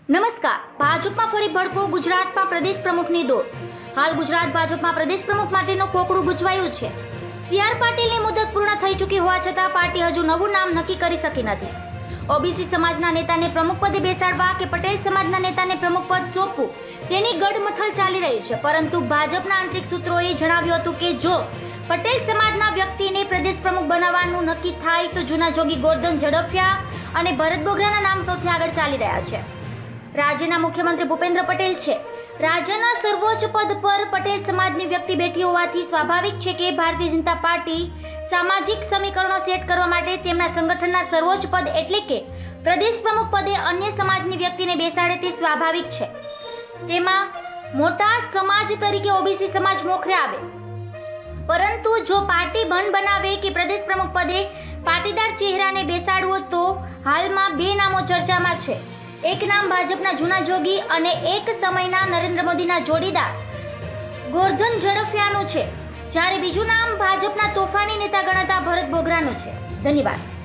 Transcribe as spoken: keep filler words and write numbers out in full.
નમસ્કાર. ભાજપમાં ફરી ભડકો. ગુજરાતમાં પ્રદેશ પ્રમુખની દોડ. હાલ ગુજરાત ભાજપમાં પ્રદેશ પ્રમુખ માટેનું કોકડું ગુંચવાયું છે. સી આર પાટીલની મુદત પૂર્ણ થઈ ચૂકી હોવા છતાં પાર્ટી હજુ નવું નામ નક્કી કરી શકી નથી. ઓબીસી સમાજના નેતાને પ્રમુખ પદે બેસાડવા કે પટેલ સમાજના નેતાને પ્રમુખ પદ સોંપવું તેની ગડમથલ ચાલી રહી છે. પરંતુ ભાજપના આંતરિક સૂત્રોએ જણાવ્યું હતું કે જો પટેલ સમાજના વ્યક્તિને પ્રદેશ પ્રમુખ બનાવવાનું નક્કી થાય તો જૂના જોગી ગોરધન ઝડફિયા અને ભરત બોગરાના નામ સૌથી આગળ ચાલી રહ્યા છે. રાજ્યના મુખ્યમંત્રી ભૂપેન્દ્ર પટેલ છે. રાજ્યના સર્વોચ્ચ પદ પર પટેલ સમાજની વ્યક્તિ બેઠી હોવાથી સ્વાભાવિક છે કે ભારતીય જનતા પાર્ટી સામાજિક સમીકરણો સેટ કરવા માટે તેમના સંગઠનના સર્વોચ્ચ પદ એટલે કે પ્રદેશ પ્રમુખ પદે અન્ય સમાજની વ્યક્તિને બેસાડે તે સ્વાભાવિક છે. તેમાં મોટા સમાજ તરીકે ઓબીસી સમાજ મોખરે આવે. પરંતુ જો પાર્ટી ભંડ બનાવે કે પ્રદેશ પ્રમુખ પદે પાટીદાર ચહેરાને બેસાડવો તો હાલમાં બે નામો ચર્ચામાં છે. એક નામ ભાજપના જૂના જોગી અને એક સમયના નરેન્દ્ર મોદીના જોડીદાર ગોરધન ઝડફિયાનું છે, જ્યારે બીજું નામ ભાજપના તોફાની નેતા ગણાતા ભરત બોગરાનું છે. ધન્યવાદ.